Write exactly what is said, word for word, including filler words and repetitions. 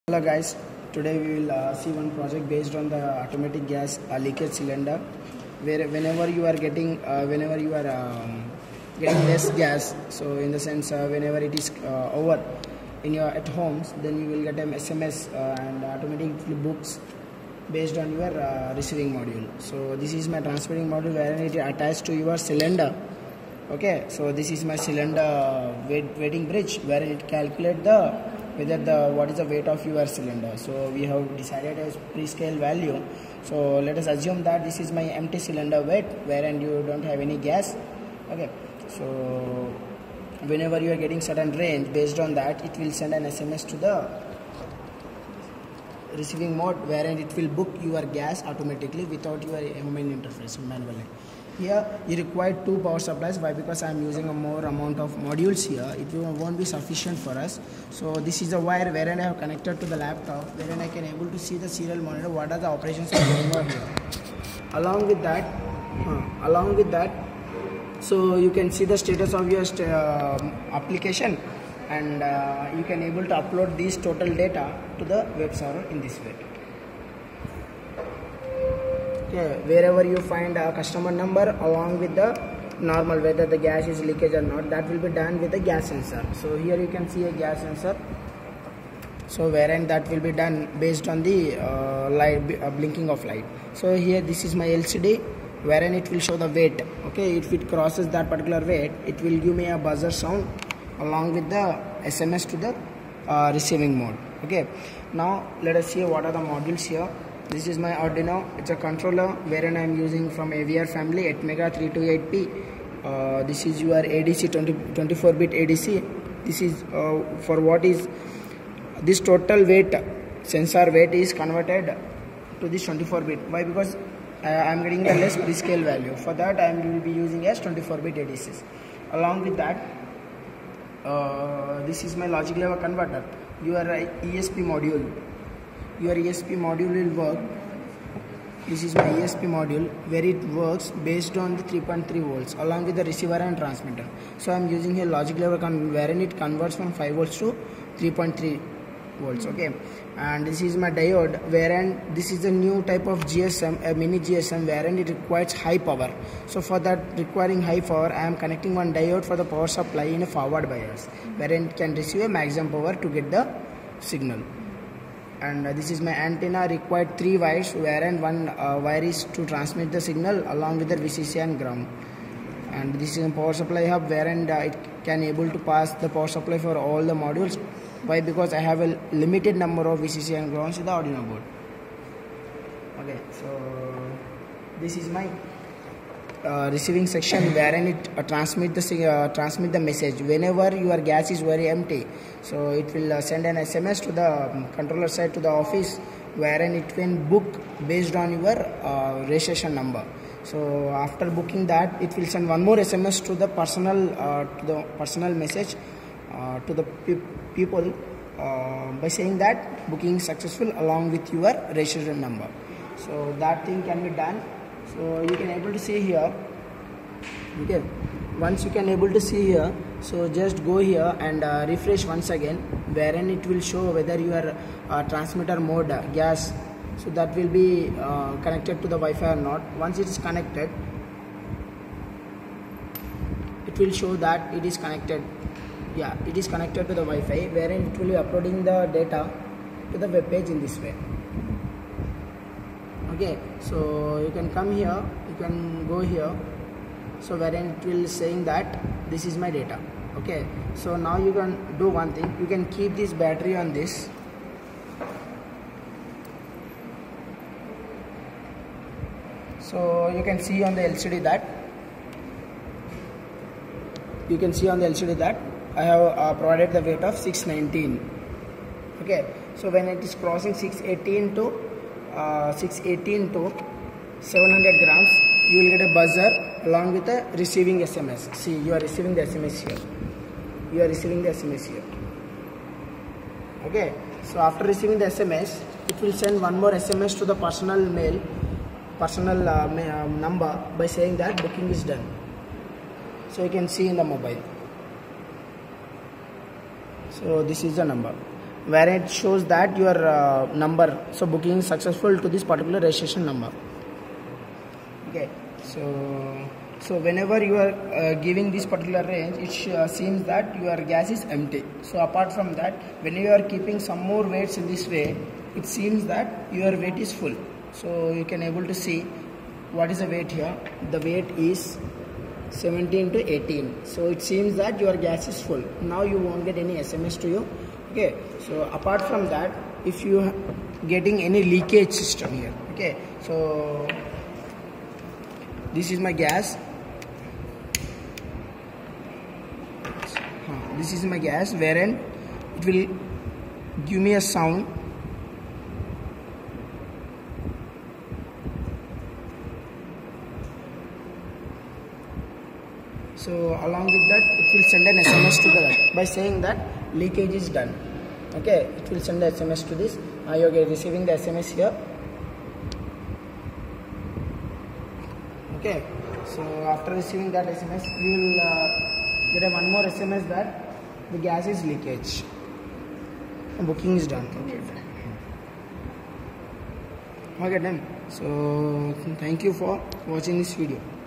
Hello guys, today we will uh, see one project based on the automatic gas uh, leakage cylinder, where whenever you are getting uh, whenever you are um, getting less gas, so in the sense uh, whenever it is uh, over in your at homes, then you will get an S M S uh, and automatically books based on your uh, receiving module. So this is my transmitting module where it is attached to your cylinder. Okay, so this is my cylinder weight, weighting bridge where it calculates the whether the what is the weight of your cylinder. So we have decided as pre-scale value. So let us assume that this is my empty cylinder weight wherein you don't have any gas. Okay, so whenever you are getting certain range, based on that it will send an S M S to the receiving mode wherein it will book your gas automatically without your human interface manually. Here you require two power supplies. Why? Because I am using a more amount of modules here. It won't be sufficient for us. So this is a wire wherein I have connected to the laptop, wherein I can able to see the serial monitor what are the operations are going on here. Along with that, uh, along with that, so you can see the status of your uh, application, and uh, you can able to upload these total data to the web server in this way. Okay, wherever you find a customer number along with the normal whether the gas is leakage or not, that will be done with the gas sensor. So here you can see a gas sensor. So wherein that will be done based on the uh, light uh, blinking of light. So here this is my L C D wherein it will show the weight. Okay, if it crosses that particular weight, it will give me a buzzer sound along with the S M S to the uh, receiving mode. Okay, now let us see what are the modules here. This is my Arduino. It's a controller wherein I am using from A V R family eight mega three twenty-eight P. Uh, this is your A D C twenty-four bit A D C. This is uh, for what is this total weight sensor weight is converted to this twenty-four bit. Why? Because I am getting the less prescale value. For that I am will be using as twenty-four bit A D Cs. Along with that, uh, this is my logic level converter. Your E S P module. Your E S P module will work. This is my E S P module where it works based on the three point three volts along with the receiver and transmitter. So I am using here logic level wherein it converts from five volts to three point three volts. Okay, and this is my diode wherein this is a new type of G S M, a mini G S M wherein it requires high power. So for that requiring high power, I am connecting one diode for the power supply in a forward bias wherein it can receive a maximum power to get the signal. And uh, this is my antenna, required three wires wherein one uh, wire is to transmit the signal along with the V C C and ground. And this is a power supply hub wherein uh, it can able to pass the power supply for all the modules. Why? Because I have a limited number of V C C and grounds in the Arduino board. Okay, so this is my uh, receiving section wherein it uh, transmit the uh, transmit the message whenever your gas is very empty. So it will uh, send an S M S to the um, controller side to the office wherein it can book based on your uh, registration number. So after booking that, it will send one more S M S to the personal uh, to the personal message uh, to the pe people uh, by saying that booking is successful along with your registration number. So that thing can be done. So you can able to see here. Okay, once you can able to see here, so just go here and uh, refresh once again wherein it will show whether your uh, transmitter mode uh, gas, so that will be uh, connected to the Wi-Fi or not. Once it is connected, it will show that it is connected. Yeah, it is connected to the Wi-Fi wherein it will be uploading the data to the web page in this way. Okay, so you can come here, you can go here, so wherein it will saying that this is my data. Okay, so now you can do one thing, you can keep this battery on this. So you can see on the L C D that you can see on the L C D that I have uh, provided the weight of six nineteen. Okay, so when it is crossing six eighteen to uh, six eighteen to seven hundred grams, you will get a buzzer along with a receiving S M S. See, you are receiving the S M S here. You are receiving the S M S here. Okay, so after receiving the S M S, it will send one more S M S to the personal mail, personal uh, ma um, number by saying that booking is done. So you can see in the mobile. So this is the number. where it shows that your uh, number, so booking is successful to this particular registration number. Okay, so so whenever you are uh, giving this particular range, it uh, seems that your gas is empty. So apart from that, when you are keeping some more weights in this way, it seems that your weight is full. So you can able to see what is the weight here. The weight is seventeen to eighteen. So it seems that your gas is full. Now you won't get any S M S to you. Okay, so apart from that, if you getting any leakage system here, okay, so this is my gas. This is my gas, wherein it will give me a sound. So along with that, it will send an S M S to the by saying that leakage is done. Okay, it will send the S M S to this. Now you are receiving the S M S here. Okay, so after receiving that S M S, you will uh, get a one more S M S that the gas is leakage. The booking is done. Okay, okay then. So thank you for watching this video.